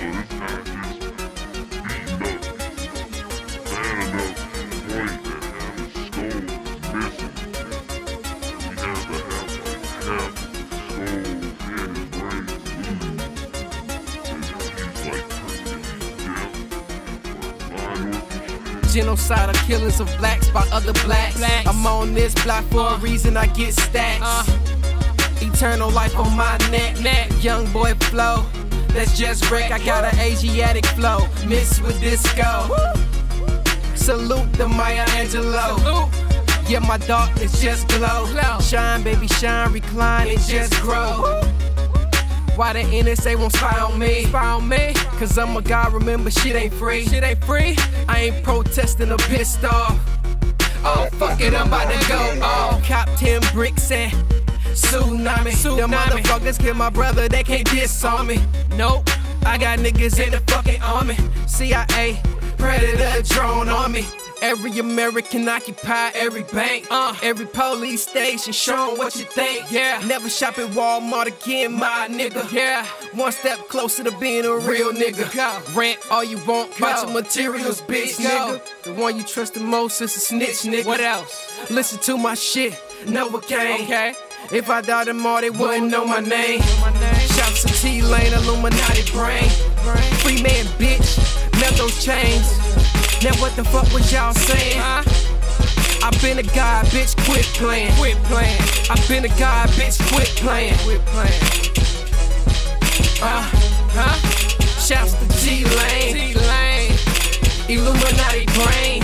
Genocidal killings of blacks by other blacks. I'm on this block for a reason, I get stacks. Eternal life on my neck. Young boy flow, that's just wreck. I got an Asiatic flow, mixed with disco. Salute the Maya Angelou. Yeah, my darkness just glow. Shine, baby, shine, recline, and just grow. Why the NSA won't spy on me? Cause I'm a god, remember shit ain't free. I ain't protesting or pissed off. Oh, fuck it, I'm about to go off. Cop 10 bricks and tsunami. Them motherfuckers kill my brother, they can't diss on me. Nope, I got niggas in the fucking army. CIA, predator drone on me. Every American occupy every bank, every police station, show 'em what you think. Yeah, never shop at Walmart again, my nigga. Yeah, one step closer to being a real nigga. Rent all you want, bunch of materials, bitch, nigga. The one you trust the most is a snitch, nigga. What else? Listen to my shit, Novocaine. Okay. If I died tomorrow, they wouldn't know my name. Shouts to B.R.A.I.N, Illuminati brain. Free man, bitch, melt those chains. Now what the fuck was y'all saying? I been a god, bitch, quit playing. I been a god, bitch, quit playing. Shouts to B.R.A.I.N, Illuminati brain.